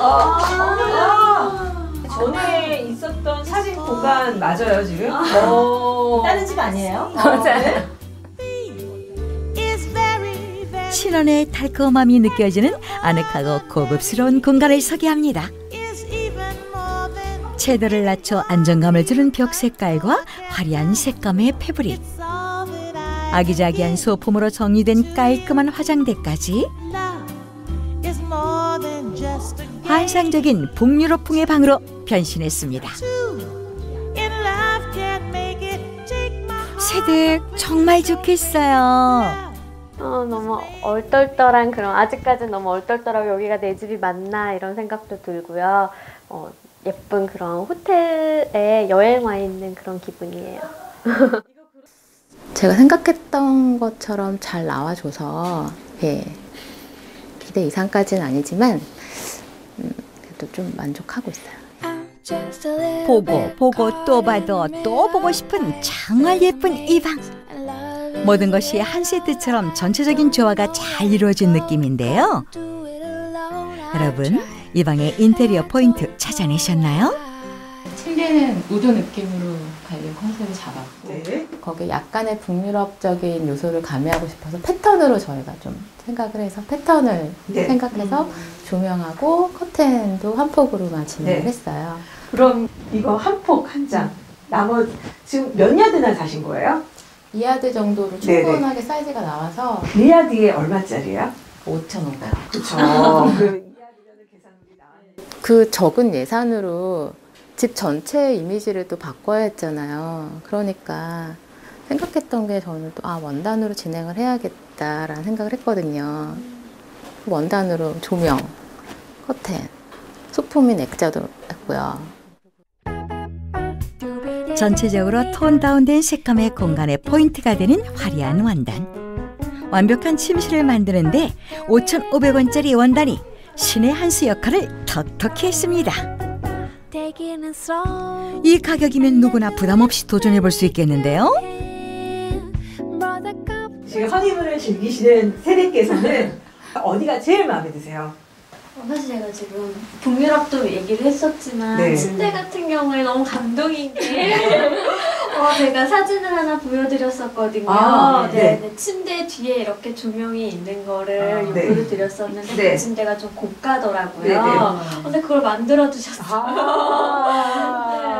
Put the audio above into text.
전에 있었던 사진 보관 맞아요 지금? 다른 집 아니에요? 맞아요. 신혼의 달콤함이 느껴지는 아늑하고 고급스러운 공간을 소개합니다. 채도를 낮춰 안정감을 주는 벽 색깔과 화려한 색감의 패브릭, 아기자기한 소품으로 정리된 깔끔한 화장대까지 환상적인 북유럽풍의 방으로 변신했습니다. 새댁 정말 좋겠어요. 너무 얼떨떨한 그런, 아직까지 너무 얼떨떨하고 여기가 내 집이 맞나 이런 생각도 들고요. 예쁜 그런 호텔에 여행 와 있는 그런 기분이에요. 제가 생각했던 것처럼 잘 나와줘서 기대 이상까지는 아니지만 그래도 좀 만족하고 있어요. 보고 또 봐도 또 보고 싶은 정말 예쁜 이 방. 모든 것이 한 세트처럼 전체적인 조화가 잘 이루어진 느낌인데요. 여러분, 이 방의 인테리어 포인트 찾아내셨나요? 침대는 우드 느낌으로 가려고 컨셉을 잡았고 거기에 약간의 북유럽적인 요소를 가미하고 싶어서 패턴으로 저희가 좀 생각을 해서 패턴을 생각해서 조명하고 커튼도 한 폭으로만 진행을 했어요. 그럼 이거 한 폭 한 장. 나머지 지금 몇 야드나 사신 거예요? 2야드 정도로 충분하게 사이즈가 나와서 2야드에 얼마짜리예요? 5,500원. 그렇죠. 그 적은 예산으로 집 전체 이미지를 또 바꿔야 했잖아요. 그러니까 생각했던 게 저는 또 원단으로 진행을 해야겠다라는 생각을 했거든요. 원단으로 조명, 커튼, 소품인 액자도 했고요. 전체적으로 톤 다운된 색감의 공간에 포인트가 되는 화려한 원단. 완벽한 침실을 만드는데 5,500원짜리 원단이 신의 한 수 역할을 톡톡히 했습니다. 이 가격이면 누구나 부담 없이 도전해 볼 수 있겠는데요. 지금 허니문을 즐기시는 세대께서는 어디가 제일 마음에 드세요? 사실 제가 지금 북유럽도 얘기를 했었지만 침대 같은 경우에 너무 감동인 게 제가 사진을 하나 보여드렸었거든요. 침대 뒤에 이렇게 조명이 있는 거를 보여드렸었는데 그 침대가 좀 고가더라고요. 근데 그걸 만들어 주셨어요.